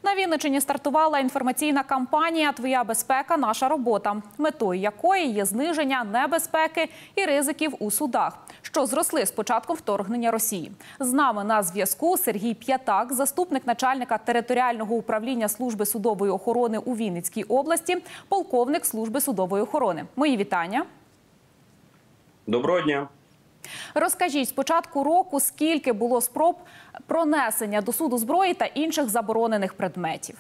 На Вінниччині стартувала інформаційна кампанія «Твоя безпека – наша робота», метою якої є зниження небезпеки і ризиків у судах, що зросли з початком вторгнення Росії. З нами на зв'язку Сергій П'ятак, заступник начальника територіального управління Служби судової охорони у Вінницькій області, полковник Служби судової охорони. Мої вітання. Доброго дня. Розкажіть, з початку року скільки було спроб пронесення до суду зброї та інших заборонених предметів?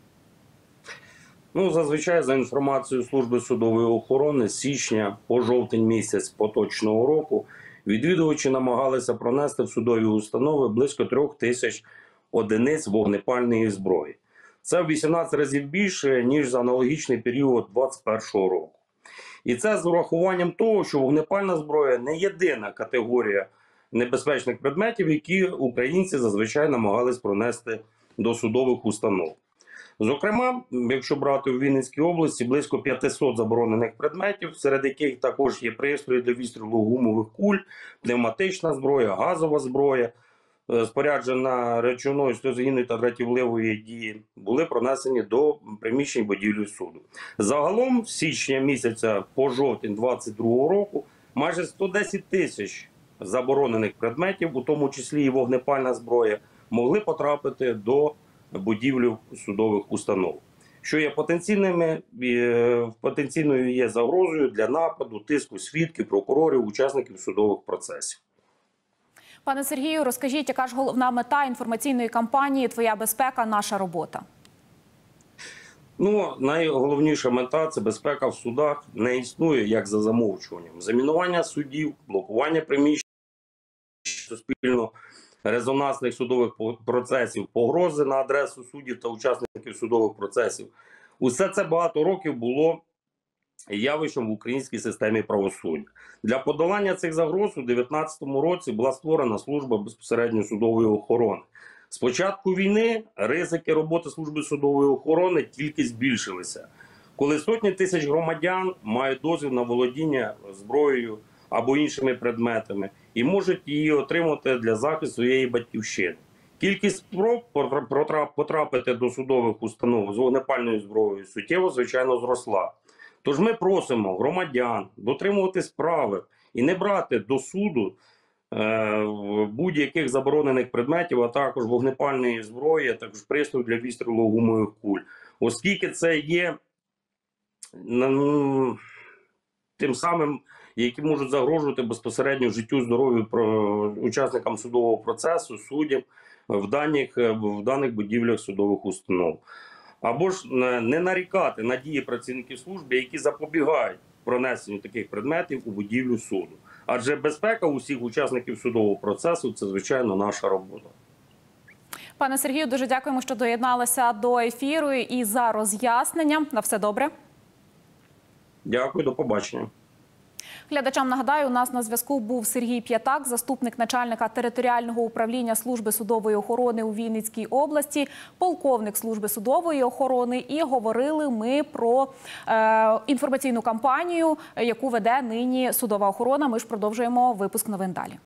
Зазвичай, за інформацією Служби судової охорони, з січня по жовтень місяць поточного року відвідувачі намагалися пронести в судові установи близько 3000 одиниць вогнепальної зброї. Це в 18 разів більше, ніж за аналогічний період 2021 року. І це з урахуванням того, що вогнепальна зброя не єдина категорія небезпечних предметів, які українці зазвичай намагались пронести до судових установ. Зокрема, якщо брати у Вінницькій області, близько 500 заборонених предметів, серед яких також є пристрої для відстрілу гумових куль, пневматична зброя, газова зброя, споряджена речовиною сльозогінної та дратівливої дії, були пронесені до приміщень будівлі суду. Загалом, з січня місяця по жовтень 2022 року, майже 110 тисяч заборонених предметів, у тому числі і вогнепальна зброя, могли потрапити до будівлі судових установ, що є потенційною є загрозою для нападу, тиску свідків, прокурорів, учасників судових процесів. Пане Сергію, розкажіть, яка ж головна мета інформаційної кампанії «Твоя безпека – наша робота»? Найголовніша мета – це безпека в судах. Не існує як за замовчуванням. Замінування судів, блокування приміщень суспільно-резонансних судових процесів, погрози на адресу суддів та учасників судових процесів. Усе це багато років було явищем в українській системі правосуддя. Для подолання цих загроз у 2019 році була створена служба безпосередньо судової охорони. З початку війни ризики роботи служби судової охорони тільки збільшилися, коли сотні тисяч громадян мають дозвіл на володіння зброєю або іншими предметами і можуть її отримати для захисту своєї батьківщини. Кількість спроб потрапити до судових установ з вогнепальною зброєю суттєво, звичайно, зросла. Тож ми просимо громадян дотримуватись правил і не брати до суду будь-яких заборонених предметів, а також вогнепальної зброї, а також пристрою для відстрілу гумових куль. Оскільки це є тим самим, які можуть загрожувати безпосередньо життю, здоров'ю учасникам судового процесу, суддям в даних будівлях судових установ. Або ж не нарікати на дії працівників служби, які запобігають пронесенню таких предметів у будівлю суду. Адже безпека усіх учасників судового процесу – це, звичайно, наша робота. Пане Сергію, дуже дякуємо, що доєдналися до ефіру і за роз'яснення. На все добре. Дякую, до побачення. Глядачам нагадаю, у нас на зв'язку був Сергій П'ятак, заступник начальника територіального управління Служби судової охорони у Вінницькій області, полковник Служби судової охорони. І говорили ми про інформаційну кампанію, яку веде нині судова охорона. Ми ж продовжуємо випуск новин далі.